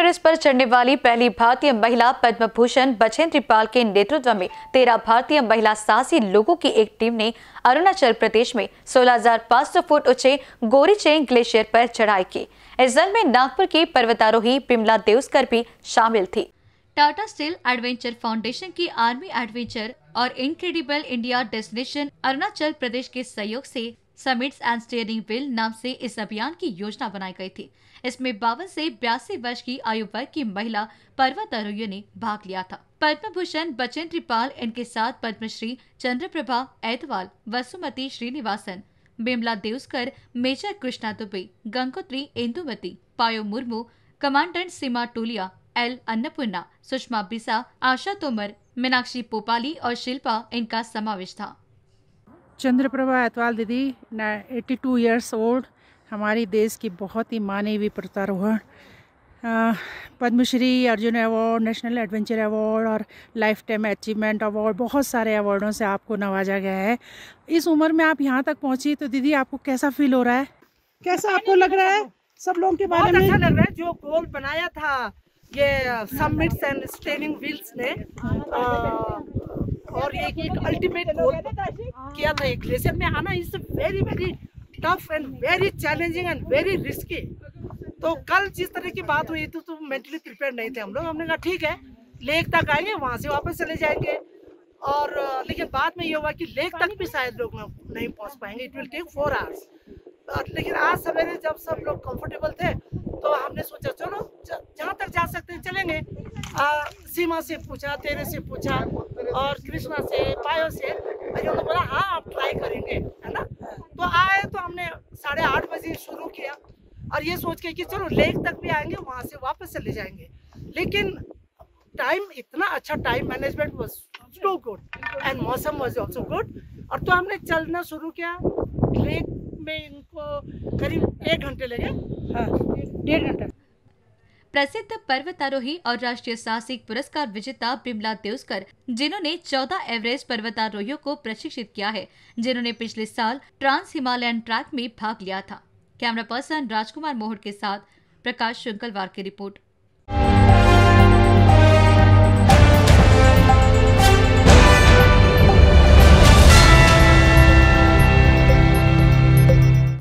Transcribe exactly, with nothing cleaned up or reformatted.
Everest पर चढ़ने वाली पहली भारतीय महिला पद्म भूषण बछेंद्री पाल के नेतृत्व में तेरह भारतीय महिला साहसी लोगों की एक टीम ने अरुणाचल प्रदेश में सोलह हजार पाँच सौ फुट ऊंचे गोरीचेन ग्लेशियर पर चढ़ाई की। इस दल में नागपुर की पर्वतारोही बिमला देउस्कर भी शामिल थी। टाटा स्टील एडवेंचर फाउंडेशन की आर्मी एडवेंचर और incredible India destination Arunachal Pradesh के सहयोग से समिट्स एंड स्टीयरिंग व्हील नाम से इस अभियान की योजना बनाई गई थी। इसमें बावन से बयासी वर्ष की आयु वर्ग की महिला पर्वतारोहियों ने भाग लिया था। पद्म भूषण बछेंद्री पाल, इनके साथ Padmashri Chandraprabha Aitwal, Vasumati Srinivasan, Bimla Deuskar, major Krishna Dubey, Gangotri Indumati, Payo Murmu, commandant Seema Tulia, L Annapurna, Sushma Bisa, Asha Tomar, Meenakshi पोपाली और शिल्पा इनका समावेश था। चंद्रप्रभा ऐतवाल दीदी बयासी इयर्स ओल्ड, हमारी देश की बहुत ही मानी हुई पर्वतारोहण, Padmashri, Arjuna award, national adventure award और लाइफ टाइम अचीवमेंट अवार्ड, बहुत सारे अवार्डों से आपको नवाजा गया है। इस उम्र में आप यहाँ तक पहुँची, तो दीदी आपको कैसा फील हो रहा है? कैसा आपको लग रहा है? सब लोगों के बारे में अच्छा लग रहा है। जो गोल बनाया था ये समिट्स एंड स्टीयरिंग व्हील्स ने, और एक एक अल्टीमेट गोल किया था। एक ग्लेशियर में आना is very very tough and very challenging and very risky. तो कल जिस तरह की बात हुई थी तो मेंटली प्रिपेयर नहीं थे हम लोग। हमने कहा ठीक है, लेक तक आएंगे, वहां से वापस चले जाएंगे। और लेकिन बाद में ये हुआ कि लेक तक भी शायद लोग नहीं पहुंच पाएंगे, it will take four hours. लेकिन आज सवेरे जब सब लोग कंफर्टेबल थे तो हमने सोचा चलो जहाँ तक जा सकते हैं चलेंगे। आ, सीमा से पूछा, तेरे से पूछा और कृष्णा से, पायो से, उन्होंने बोला हाँ आप ट्राई करेंगे, है ना। तो आए तो हमने साढ़े आठ बजे शुरू किया और ये सोच के कि चलो लेक तक भी आएंगे, वहाँ से वापस चले जाएंगे। लेकिन टाइम इतना अच्छा, time management was so good and मौसम वाज आल्सो गुड। और तो हमने चलना शुरू किया। लेक में इनको करीब एक घंटे लगे, हाँ डेढ़ घंटा। प्रसिद्ध पर्वतारोही और राष्ट्रीय साहसिक पुरस्कार विजेता बिमला देउस्कर, जिन्होंने चौदह एवरेस्ट पर्वतारोहियों को प्रशिक्षित किया है, जिन्होंने पिछले साल ट्रांस हिमालयन ट्रैक में भाग लिया था। कैमरा पर्सन राजकुमार मोहट के साथ प्रकाश शुंकलवार की रिपोर्ट।